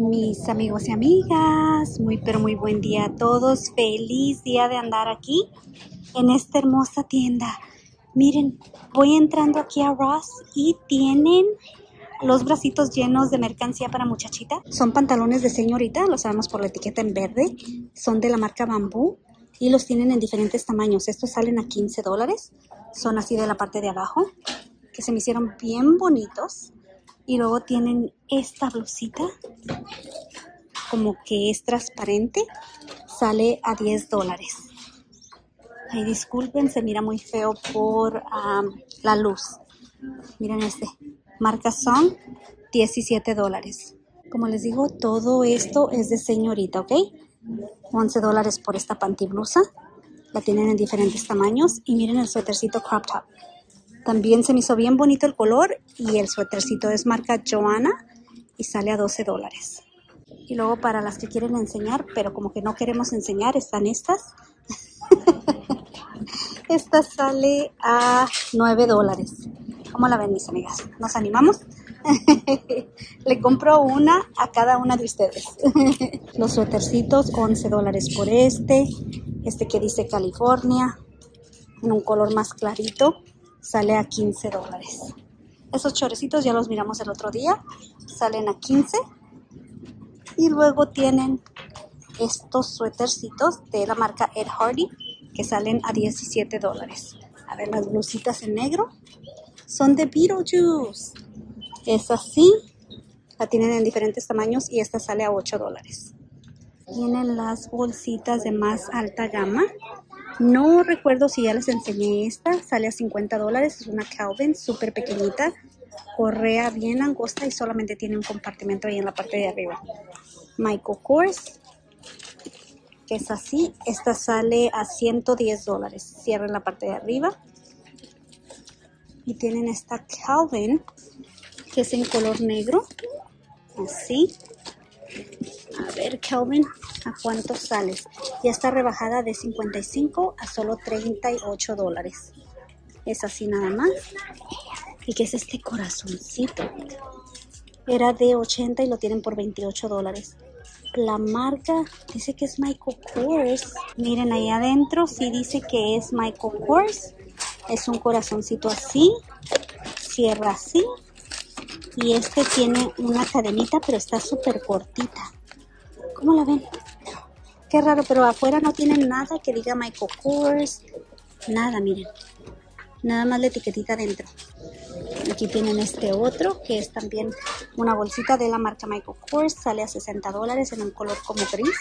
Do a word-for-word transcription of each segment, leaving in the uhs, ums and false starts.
Mis amigos y amigas, muy pero muy buen día a todos. Feliz día de andar aquí en esta hermosa tienda. Miren, voy entrando aquí a Ross y tienen los bracitos llenos de mercancía para muchachita. Son pantalones de señorita, lo sabemos por la etiqueta en verde. Son de la marca Bamboo y los tienen en diferentes tamaños. Estos salen a quince dólares. Son así de la parte de abajo, que se me hicieron bien bonitos. Y luego tienen esta blusita, como que es transparente, sale a diez dólares. Ay, disculpen, se mira muy feo por um, la luz. Miren este, marca Song, diecisiete dólares. Como les digo, todo esto es de señorita, ¿ok? once dólares por esta pantiblusa. La tienen en diferentes tamaños. Y miren el suétercito crop top. También se me hizo bien bonito el color y el suétercito es marca Joanna y sale a doce dólares. Y luego para las que quieren enseñar, pero como que no queremos enseñar, están estas. Esta sale a nueve dólares. ¿Cómo la ven, mis amigas? ¿Nos animamos? Le compro una a cada una de ustedes. Los suétercitos, once dólares por este. Este que dice California, en un color más clarito. Sale a quince dólares. Esos chorecitos ya los miramos el otro día. Salen a quince. Y luego tienen estos suétercitos de la marca Ed Hardy, que salen a diecisiete dólares. A ver, las blusitas en negro son de Beetlejuice. Es así. La tienen en diferentes tamaños y esta sale a ocho dólares. Tienen las bolsitas de más alta gama. No recuerdo si ya les enseñé esta, sale a cincuenta dólares, es una Calvin súper pequeñita, correa bien angosta y solamente tiene un compartimento ahí en la parte de arriba. Michael Kors, que es así, esta sale a ciento diez dólares, cierra en la parte de arriba. Y tienen esta Calvin, que es en color negro, así. A ver, Calvin, ¿a cuánto sale? Ya está rebajada de cincuenta y cinco a solo treinta y ocho dólares. Es así nada más. ¿Y qué es este corazoncito? Era de ochenta y lo tienen por veintiocho dólares. La marca dice que es Michael Kors. Miren ahí adentro, sí dice que es Michael Kors. Es un corazoncito así. Cierra así. Y este tiene una cadenita, pero está súper cortita. ¿Cómo la ven? Qué raro, pero afuera no tienen nada que diga Michael Kors. Nada, miren. Nada más la etiquetita adentro. Aquí tienen este otro, que es también una bolsita de la marca Michael Kors. Sale a sesenta dólares en un color como gris.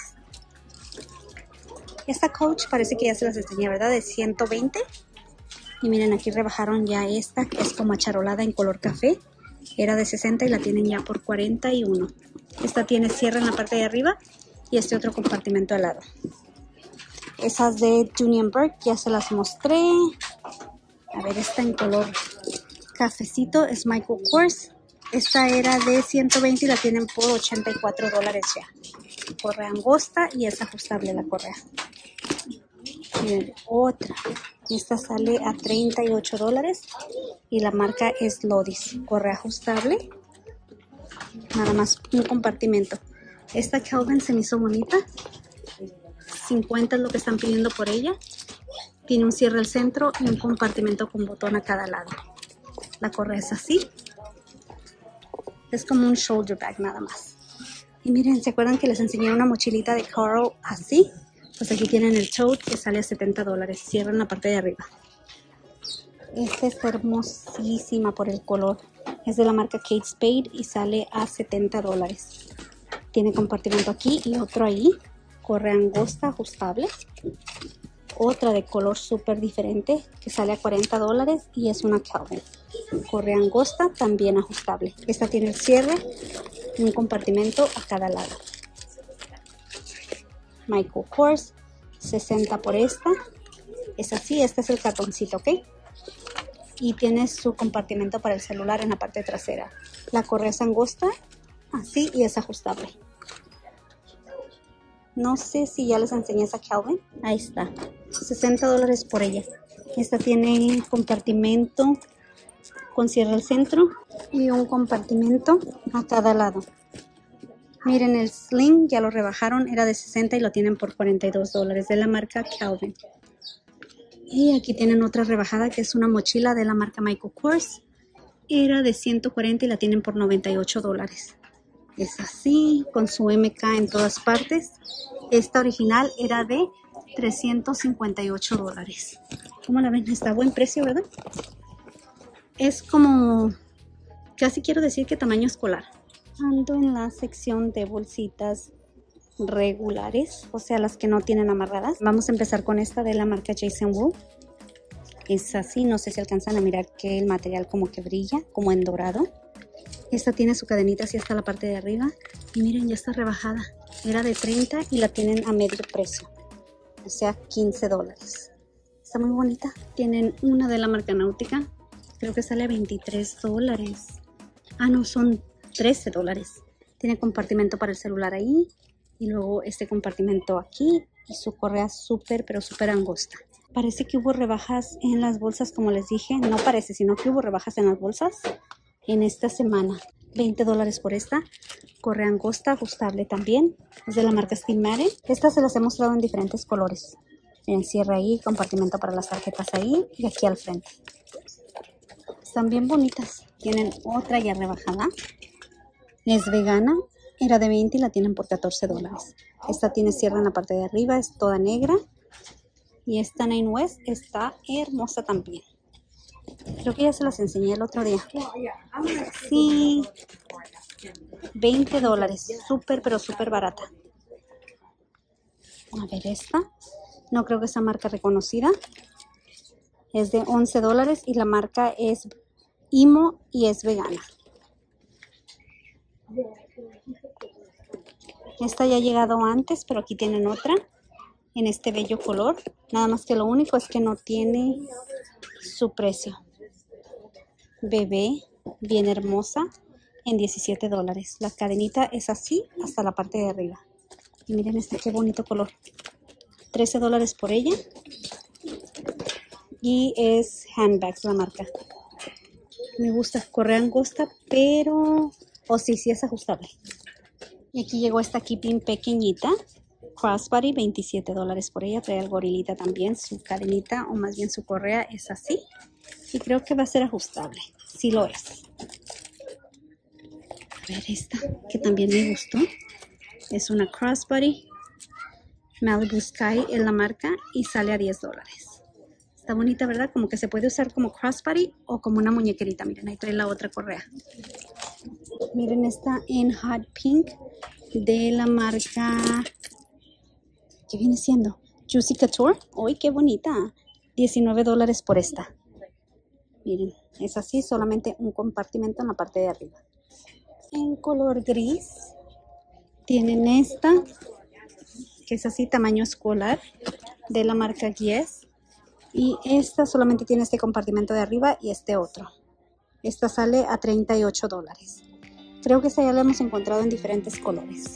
Esta Coach parece que ya se las enseñé, ¿verdad? De ciento veinte. Y miren, aquí rebajaron ya esta, que es como acharolada en color café. Era de sesenta y la tienen ya por cuarenta y uno. Esta tiene cierre en la parte de arriba y este otro compartimento al lado. Esas de Union Burke ya se las mostré. A ver, esta en color cafecito es Michael Kors. Esta era de ciento veinte y la tienen por ochenta y cuatro dólares ya. Correa angosta y es ajustable la correa. Miren, otra. Esta sale a treinta y ocho dólares y la marca es Lodis. Correa ajustable. Nada más un compartimento. Esta Calvin se me hizo bonita. cincuenta es lo que están pidiendo por ella. Tiene un cierre al centro y un compartimento con botón a cada lado. La correa es así. Es como un shoulder bag nada más. Y miren, ¿se acuerdan que les enseñé una mochilita de Carl así? Pues aquí tienen el tote que sale a setenta dólares. Cierra en la parte de arriba. Esta está hermosísima por el color. Es de la marca Kate Spade y sale a setenta dólares. Tiene compartimento aquí y otro ahí. Correa angosta ajustable. Otra de color súper diferente que sale a cuarenta dólares y es una Calvin. Correa angosta también ajustable. Esta tiene el cierre y un compartimento a cada lado. Michael Kors, sesenta por esta. Es así, este es el cartoncito, ¿ok? Y tiene su compartimento para el celular en la parte trasera. La correa es angosta, así, y es ajustable. No sé si ya les enseñé esa Calvin. Ahí está, sesenta dólares por ella. Esta tiene compartimento con cierre al centro y un compartimento a cada lado. Miren, el sling ya lo rebajaron, era de sesenta y lo tienen por cuarenta y dos dólares de la marca Calvin. Y aquí tienen otra rebajada que es una mochila de la marca Michael Kors. Era de ciento cuarenta y la tienen por noventa y ocho dólares. Es así, con su M K en todas partes. Esta original era de trescientos cincuenta y ocho dólares. ¿Cómo la ven? Está a buen precio, ¿verdad? Es como, casi quiero decir que tamaño escolar. Ando en la sección de bolsitas regulares, o sea, las que no tienen amarradas. Vamos a empezar con esta de la marca Jason Wu. Es así, no sé si alcanzan a mirar que el material como que brilla, como en dorado. Esta tiene su cadenita así hasta la parte de arriba. Y miren, ya está rebajada. Era de treinta y la tienen a medio precio, o sea, quince dólares. Está muy bonita. Tienen una de la marca Náutica. Creo que sale a veintitrés dólares. Ah, no, son trece dólares. Tiene compartimento para el celular ahí. Y luego este compartimento aquí. Y su correa súper, pero súper angosta. Parece que hubo rebajas en las bolsas, como les dije. No parece, sino que hubo rebajas en las bolsas en esta semana. veinte dólares por esta. Correa angosta, ajustable también. Es de la marca Skinmare. Estas se las he mostrado en diferentes colores. Miren, cierre ahí, compartimento para las tarjetas ahí y aquí al frente. Están bien bonitas. Tienen otra ya rebajada. Es vegana. Era de veinte y la tienen por catorce dólares. Esta tiene cierre en la parte de arriba. Es toda negra. Y esta Nine West está hermosa también. Creo que ya se las enseñé el otro día. Sí. veinte dólares. Súper, pero súper barata. A ver esta. No creo que sea marca reconocida. Es de once dólares y la marca es Imo y es vegana. Esta ya ha llegado antes, pero aquí tienen otra en este bello color. Nada más que lo único es que no tiene su precio. Bebé, bien hermosa, en diecisiete dólares. La cadenita es así hasta la parte de arriba. Y miren este, qué bonito color. trece dólares por ella. Y es Handbags la marca. Me gusta, correa angosta, pero... Oh, sí, sí es ajustable. Y aquí llegó esta keeping pequeñita. Crossbody, veintisiete dólares por ella. Trae el gorilita también. Su cadenita, o más bien su correa, es así. Y creo que va a ser ajustable. Sí lo es. A ver esta, que también me gustó. Es una Crossbody. Malibu Sky es la marca y sale a diez dólares. Está bonita, ¿verdad? Como que se puede usar como crossbody o como una muñequerita. Miren, ahí trae la otra correa. Miren esta en Hot Pink de la marca... ¿Qué viene siendo? Juicy Couture. ¡Uy, qué bonita! diecinueve dólares por esta. Miren, es así, solamente un compartimento en la parte de arriba. En color gris tienen esta, que es así, tamaño escolar, de la marca Guess. Y esta solamente tiene este compartimento de arriba y este otro. Esta sale a treinta y ocho dólares. Creo que esta ya la hemos encontrado en diferentes colores.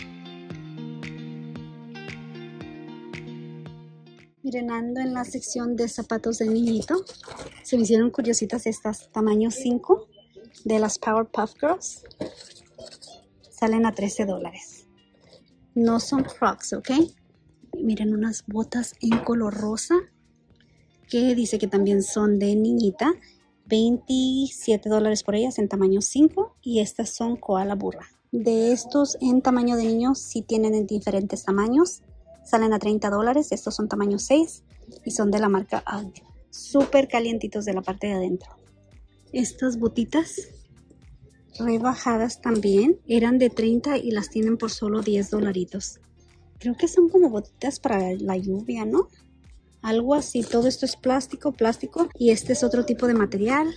Miren, ando en la sección de zapatos de niñito. Se me hicieron curiositas estas, tamaño cinco, de las Powerpuff Girls. Salen a trece dólares. No son Crocs, ¿ok? Miren, unas botas en color rosa, que dice que también son de niñita. veintisiete dólares por ellas en tamaño cinco. Y estas son Koala Burra. De estos en tamaño de niños sí tienen en diferentes tamaños. Salen a treinta dólares. Estos son tamaño seis. Y son de la marca Ugg. Súper calientitos de la parte de adentro. Estas botitas rebajadas también eran de treinta y las tienen por solo diez dolaritos. Creo que son como botitas para la lluvia, ¿no? Algo así. Todo esto es plástico, plástico. Y este es otro tipo de material.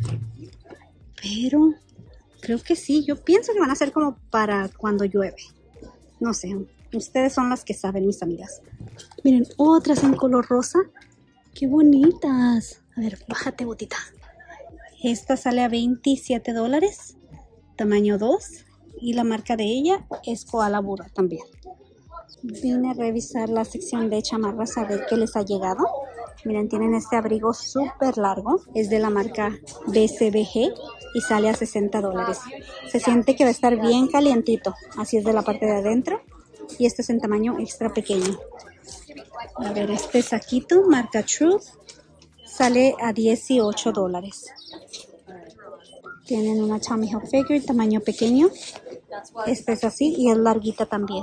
Pero creo que sí. Yo pienso que van a ser como para cuando llueve. No sé. Ustedes son las que saben, mis amigas. Miren, otras en color rosa. ¡Qué bonitas! A ver, bájate, botita. Esta sale a veintisiete dólares. Tamaño dos. Y la marca de ella es Koala Burra también. Vine a revisar la sección de chamarras a ver qué les ha llegado. Miren, tienen este abrigo súper largo. Es de la marca B C B G y sale a sesenta dólares. Se siente que va a estar bien calientito. Así es de la parte de adentro. Y este es en tamaño extra pequeño. A ver, este saquito, marca Truth, sale a dieciocho dólares. Tienen una Tommy Hilfiger, tamaño pequeño. Este es así y es larguita también.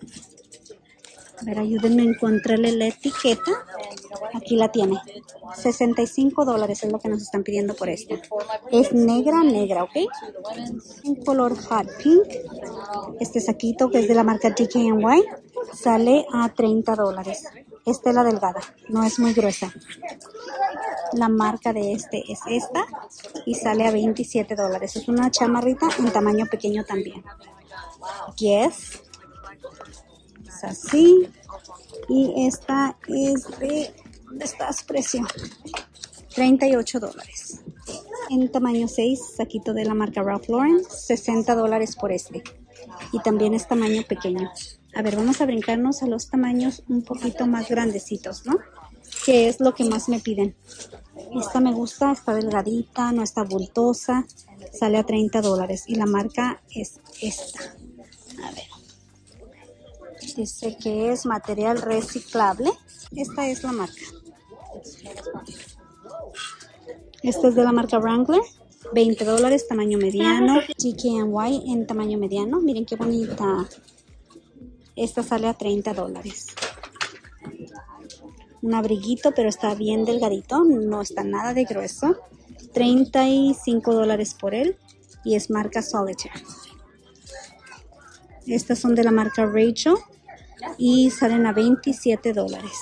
A ver, ayúdenme a encontrarle la etiqueta. Aquí la tiene. sesenta y cinco dólares es lo que nos están pidiendo por esta. Es negra, negra, ¿ok? Un color hot pink. Este saquito que es de la marca D K N Y sale a treinta dólares. Esta es la delgada, no es muy gruesa. La marca de este es esta y sale a veintisiete dólares. Es una chamarrita en tamaño pequeño también. Yes. Es así. Y esta es de... ¿dónde está su precio? treinta y ocho dólares. En tamaño seis, saquito de la marca Ralph Lauren, sesenta dólares por este. Y también es tamaño pequeño. A ver, vamos a brincarnos a los tamaños un poquito más grandecitos, ¿no? Que es lo que más me piden. Esta me gusta, está delgadita, no está bultosa. Sale a treinta dólares. Y la marca es esta. A ver. Dice que es material reciclable. Esta es la marca. Esta es de la marca Wrangler. veinte dólares, tamaño mediano. D K N Y en tamaño mediano. Miren qué bonita. Esta sale a treinta dólares. Un abriguito, pero está bien delgadito. No está nada de grueso. treinta y cinco dólares por él. Y es marca Solitaire. Estas son de la marca Rachel. Y salen a veintisiete dólares.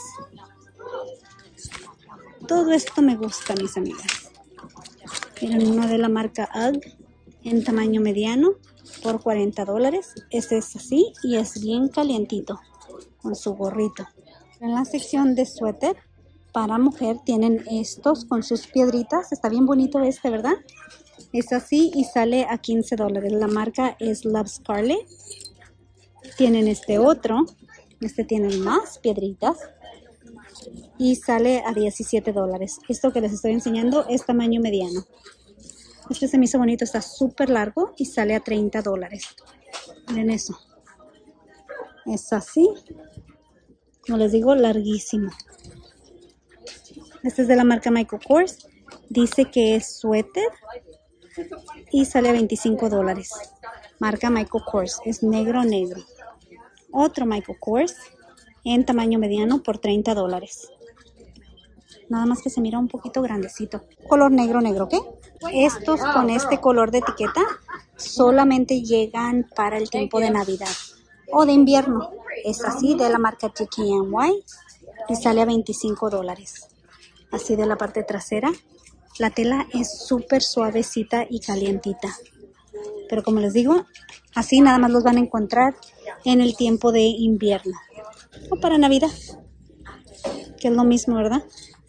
Todo esto me gusta, mis amigas. Miren, una de la marca U G G en tamaño mediano por cuarenta dólares. Este es así y es bien calientito con su gorrito. En la sección de suéter para mujer tienen estos con sus piedritas. Está bien bonito este, ¿verdad? Es así y sale a quince dólares. La marca es Love Scarlet. Tienen este otro. Este tiene más piedritas. Y sale a diecisiete dólares. Esto que les estoy enseñando es tamaño mediano. Este se me hizo bonito. Está súper largo y sale a treinta dólares. Miren eso. Es así. Como les digo, larguísimo. Este es de la marca Michael Kors. Dice que es suéter. Y sale a veinticinco dólares. Marca Michael Kors. Es negro, negro. Otro Michael Kors. En tamaño mediano por treinta dólares. Nada más que se mira un poquito grandecito. Color negro, negro, ¿qué? Estos con este color de etiqueta solamente llegan para el tiempo de Navidad o de invierno. Es así de la marca D K N Y y sale a veinticinco dólares. Así de la parte trasera. La tela es súper suavecita y calientita. Pero como les digo, así nada más los van a encontrar en el tiempo de invierno. O para Navidad. Que es lo mismo, ¿verdad?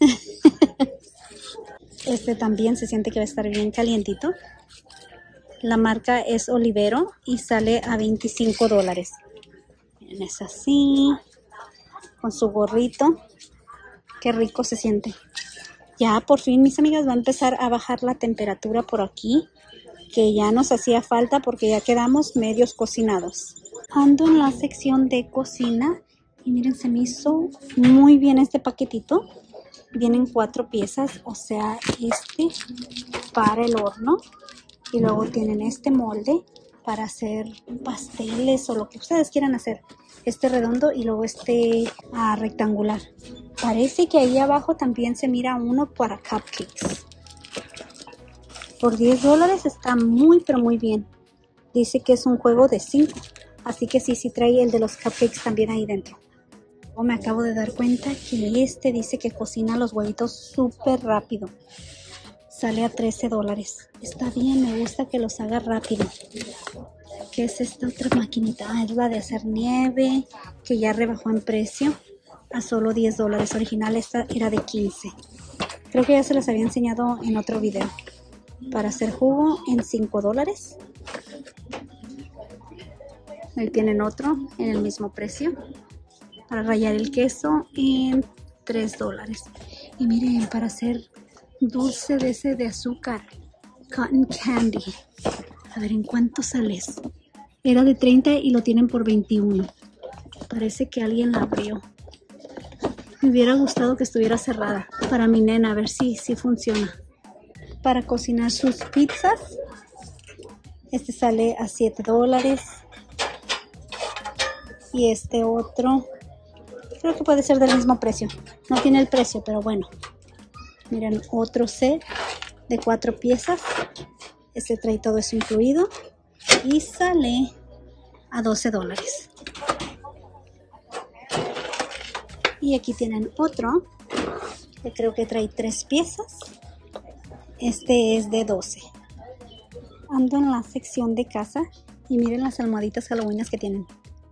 Este también se siente que va a estar bien calientito. La marca es Olivero y sale a veinticinco dólares. Miren, es así. Con su gorrito. Qué rico se siente. Ya por fin, mis amigas, va a empezar a bajar la temperatura por aquí. Que ya nos hacía falta porque ya quedamos medios cocinados. Ando en la sección de cocina. Y miren, se me hizo muy bien este paquetito. Vienen cuatro piezas, o sea, este para el horno. Y luego tienen este molde para hacer pasteles o lo que ustedes quieran hacer. Este redondo y luego este uh, rectangular. Parece que ahí abajo también se mira uno para cupcakes. Por diez dólares está muy, pero muy bien. Dice que es un juego de cinco. Así que sí, sí trae el de los cupcakes también ahí dentro. Me acabo de dar cuenta que este dice que cocina los huevitos súper rápido. Sale a trece dólares. Está bien, me gusta que los haga rápido. ¿Qué es esta otra maquinita? Ah, es la de hacer nieve, que ya rebajó en precio a solo diez dólares. Original esta era de quince. Creo que ya se las había enseñado en otro video. Para hacer jugo en cinco dólares. Ahí tienen otro en el mismo precio. Para rallar el queso en tres dólares. Y miren, para hacer dulce de ese de azúcar, cotton candy. A ver, ¿en cuánto sales? Era de treinta y lo tienen por veintiuno. Parece que alguien la abrió. Me hubiera gustado que estuviera cerrada para mi nena, a ver si, si funciona. Para cocinar sus pizzas, este sale a siete dólares. Y este otro, creo que puede ser del mismo precio. No tiene el precio, pero bueno. Miren, otro set de cuatro piezas. Este trae todo eso incluido. Y sale a doce dólares. Y aquí tienen otro, que creo que trae tres piezas. Este es de doce. Ando en la sección de casa y miren las almohaditas halloweenas que tienen.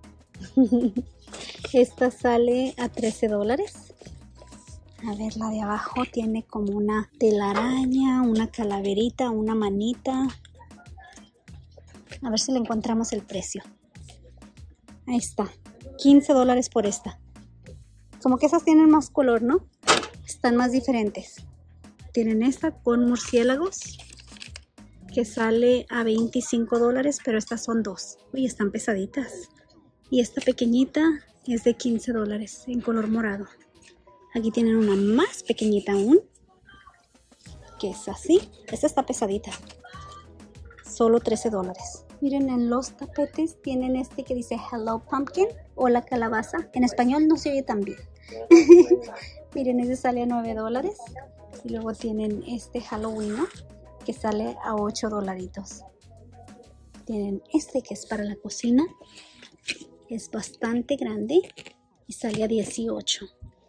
Esta sale a trece dólares. A ver, la de abajo tiene como una telaraña, una calaverita, una manita. A ver si le encontramos el precio. Ahí está, quince dólares por esta. Como que esas tienen más color, ¿no? Están más diferentes. Tienen esta con murciélagos, que sale a veinticinco dólares, pero estas son dos. Uy, están pesaditas. Y esta pequeñita es de quince dólares en color morado. Aquí tienen una más pequeñita aún, que es así. Esta está pesadita. Solo trece dólares. Miren, en los tapetes tienen este que dice Hello Pumpkin o la calabaza. En español no se oye tan bien. Miren, ese sale a nueve dólares. Y luego tienen este Halloween, ¿no?, que sale a ocho dolaritos. Tienen este que es para la cocina. Es bastante grande y sale a dieciocho.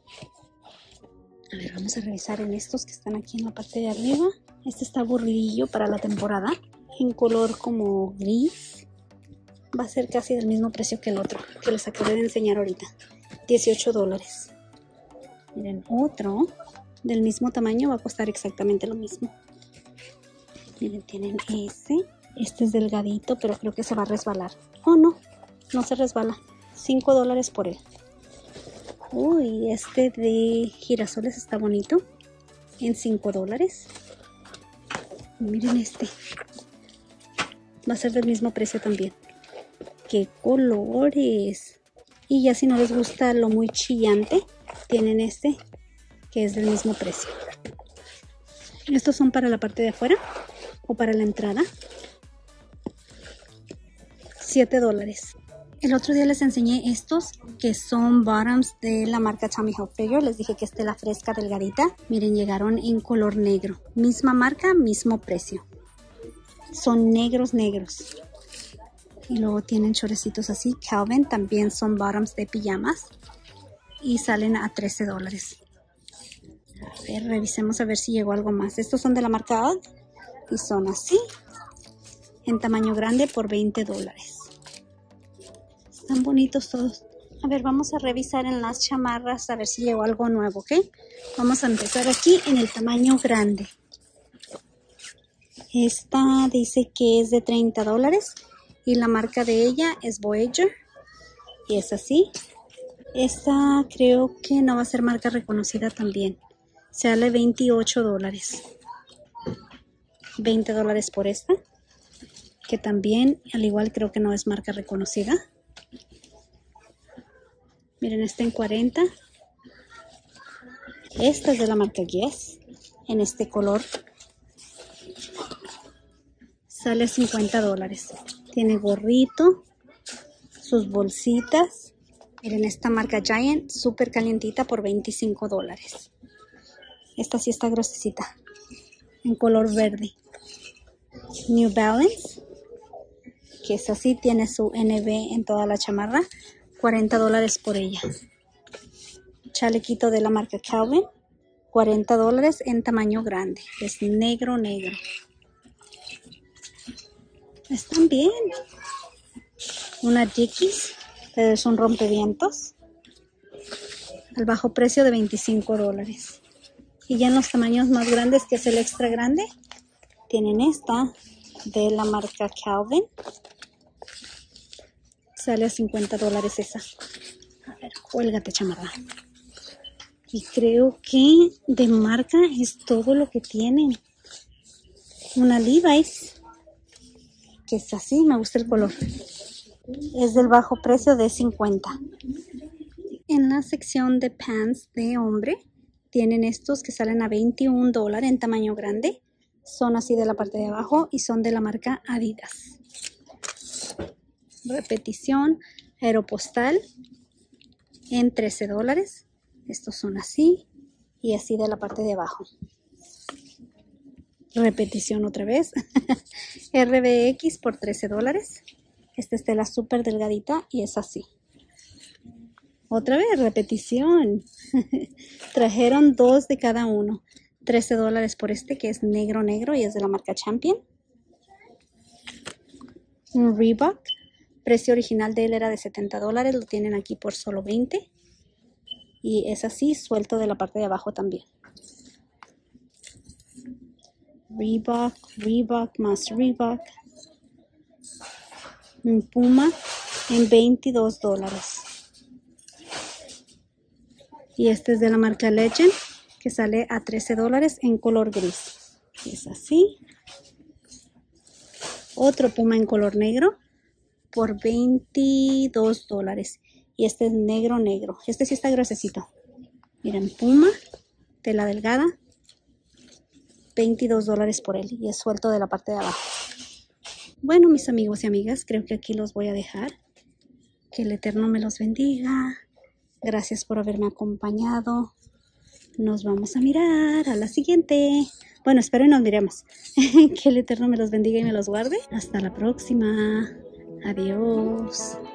A ver, vamos a revisar en estos que están aquí en la parte de arriba. Este está aburridillo para la temporada, en color como gris. Va a ser casi del mismo precio que el otro, que les acabé de enseñar ahorita. dieciocho dólares. Miren, otro del mismo tamaño va a costar exactamente lo mismo. Miren, tienen ese. Este es delgadito, pero creo que se va a resbalar. Oh, no, no se resbala. cinco dólares por él. Uy, este de girasoles está bonito. En cinco dólares. Miren este. Va a ser del mismo precio también. ¡Qué colores! Y ya si no les gusta lo muy chillante, tienen este, que es del mismo precio. Estos son para la parte de afuera o para la entrada. siete dólares. El otro día les enseñé estos que son bottoms de la marca Tommy Hilfiger. Les dije que esta es la fresca delgadita. Miren, llegaron en color negro. Misma marca, mismo precio. Son negros, negros. Y luego tienen chorecitos así. Calvin también son bottoms de pijamas. Y salen a trece dólares. A ver, revisemos a ver si llegó algo más. Estos son de la marca U G G. Y son así. En tamaño grande por veinte dólares. Están bonitos todos. A ver, vamos a revisar en las chamarras a ver si llegó algo nuevo, ¿ok? Vamos a empezar aquí en el tamaño grande. Esta dice que es de treinta dólares y la marca de ella es Voyager. Y es así. Esta creo que no va a ser marca reconocida también. Sale veintiocho dólares. veinte dólares por esta. Que también, al igual, creo que no es marca reconocida. Miren, está en cuarenta. Esta es de la marca Guess. En este color. Sale a cincuenta dólares. Tiene gorrito. Sus bolsitas. Miren, esta marca Giant. Súper calientita por veinticinco dólares. Esta sí está gruesecita. En color verde. New Balance. Que es así. Tiene su N B en toda la chamarra. cuarenta dólares por ella. Chalequito de la marca Calvin. cuarenta dólares en tamaño grande. Es negro, negro. Están bien. Una Dickies. Pero es un rompevientos. Al bajo precio de veinticinco dólares. Y ya en los tamaños más grandes, que es el extra grande, tienen esta de la marca Calvin. Sale a cincuenta dólares esa. A ver, cuélgate, chamarra. Y creo que de marca es todo lo que tienen. Una Levi's, que es así, me gusta el color. Es del bajo precio de cincuenta. En la sección de pants de hombre, tienen estos que salen a veintiún dólares en tamaño grande. Son así de la parte de abajo y son de la marca Adidas. Repetición, Aeropostal en trece dólares. Estos son así y así de la parte de abajo. Repetición otra vez. R B X por trece dólares. Esta es tela súper delgadita y es así. Otra vez, repetición. Trajeron dos de cada uno. trece dólares por este que es negro negro y es de la marca Champion. Un Reebok. Precio original de él era de setenta dólares. Lo tienen aquí por solo veinte. Y es así, suelto de la parte de abajo también. Reebok, Reebok más Reebok. Un Puma en veintidós dólares. Y este es de la marca Legend, que sale a trece dólares en color gris. Es así. Otro Puma en color negro por veintidós dólares. Y este es negro negro. Este sí está gruesecito. Miren, Puma, tela delgada. veintidós dólares por él. Y es suelto de la parte de abajo. Bueno, mis amigos y amigas, creo que aquí los voy a dejar. Que el Eterno me los bendiga. Gracias por haberme acompañado. Nos vamos a mirar a la siguiente. Bueno, espero y nos miremos. Que el Eterno me los bendiga y me los guarde. Hasta la próxima. Adiós.